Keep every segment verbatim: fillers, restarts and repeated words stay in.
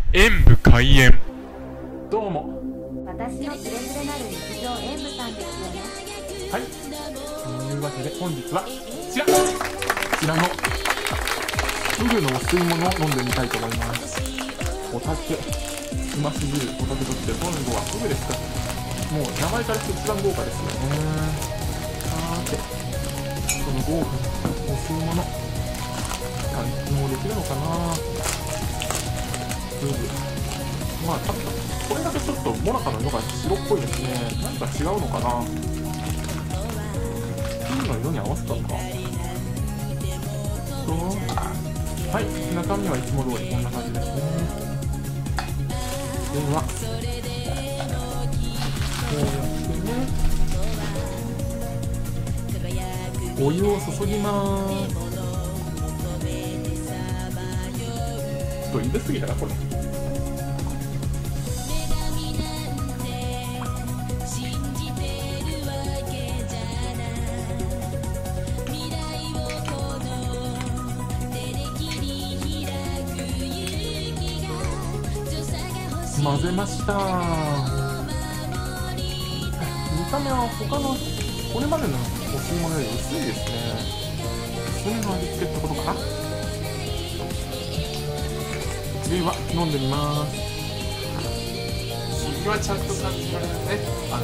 演武開演。 どうも。 私のつれづれなる日常演武さんですよね。 はい。というわけで本日はこちらこちらのフグのお吸い物を飲んでみたいと思います。お酒、すまし汁、お酒として本語はフグですか。もう名前からして一番豪華ですよね。さーて、この豪華なお吸い物堪能できるのかな。フグ、まあ多分これだけちょっとモナカの色が白っぽいですね。何か違うのかな。フグの色に合わせたのか。とはい、中身はいつも通りこんな感じですね。ではこうやってね、お湯を注ぎます。ちょっと入れすぎたなこれ。混ぜました。見た目は他のこれまでのお吸い物より薄いですね。薄めの味付けってことかな。では飲んでみます。 味はちゃんと感じられるね。あの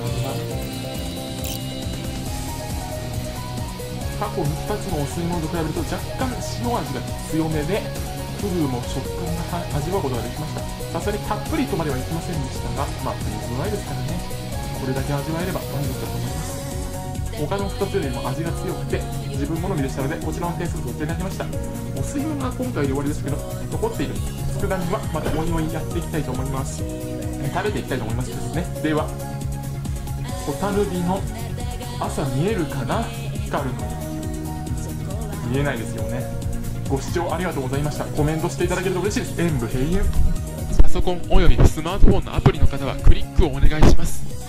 過去ふたつのお吸い物と比べると若干塩味が強めで、フグも食感が味わうことができました。さすがにたっぷりとまではいきませんでしたが、まあ冬の前ですからね、これだけ味わえれば満足だと思います。他のふたつよりも味が強くて自分好みでしたので、こちらの点数とっていただきました。お吸い物は今回で終わりですけど、残っている佃煮はまたおいおいやっていきたいと思います。食べていきたいと思いますですね。ではホタルビの朝見えるかな。光るの見えないですよね。ご視聴ありがとうございました。コメントしていただけると嬉しいです。演武閉園。 パソコンおよびスマートフォンのアプリの方はクリックをお願いします。